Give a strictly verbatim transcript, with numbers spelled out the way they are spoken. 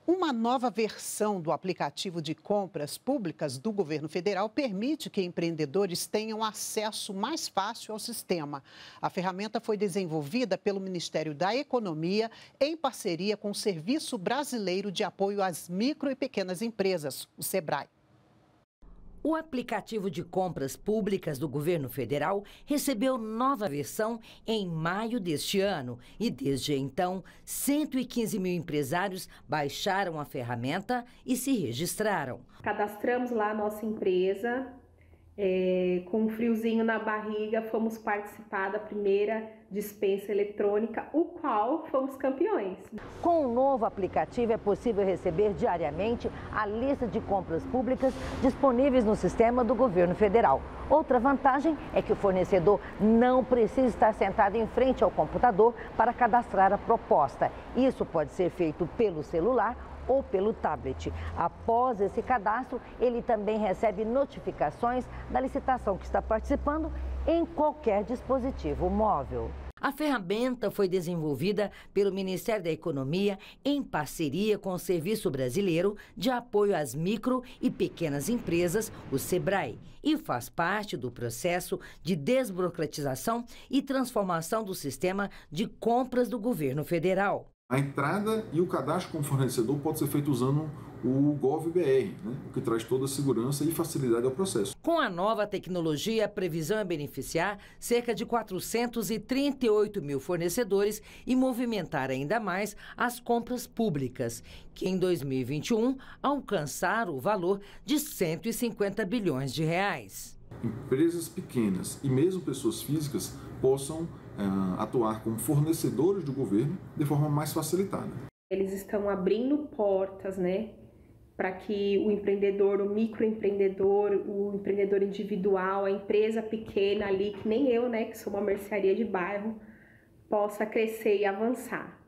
Uma nova versão do aplicativo de compras públicas do governo federal permite que empreendedores tenham acesso mais fácil ao sistema. A ferramenta foi desenvolvida pelo Ministério da Economia em parceria com o Serviço Brasileiro de Apoio às Micro e Pequenas Empresas, o SEBRAE. O aplicativo de compras públicas do governo federal recebeu nova versão em maio deste ano e, desde então, cento e quinze mil empresários baixaram a ferramenta e se registraram. Cadastramos lá a nossa empresa, é, com um friozinho na barriga, fomos participar da primeira dispensa eletrônica, o qual fomos campeões. Com o novo aplicativo é possível receber diariamente a lista de compras públicas disponíveis no sistema do governo federal. Outra vantagem é que o fornecedor não precisa estar sentado em frente ao computador para cadastrar a proposta. Isso pode ser feito pelo celular ou pelo tablet. Após esse cadastro, ele também recebe notificações da licitação que está participando em qualquer dispositivo móvel. A ferramenta foi desenvolvida pelo Ministério da Economia em parceria com o Serviço Brasileiro de Apoio às Micro e Pequenas Empresas, o SEBRAE, e faz parte do processo de desburocratização e transformação do sistema de compras do governo federal. A entrada e o cadastro como fornecedor pode ser feito usando o GovBR, né, o que traz toda a segurança e facilidade ao processo. Com a nova tecnologia, a previsão é beneficiar cerca de quatrocentos e trinta e oito mil fornecedores e movimentar ainda mais as compras públicas, que em dois mil e vinte e um alcançaram o valor de cento e cinquenta bilhões de reais. Empresas pequenas e mesmo pessoas físicas possam uh, atuar como fornecedores do governo de forma mais facilitada. Eles estão abrindo portas, né, para que o empreendedor, o microempreendedor, o empreendedor individual, a empresa pequena ali, que nem eu, né, que sou uma mercearia de bairro, possa crescer e avançar.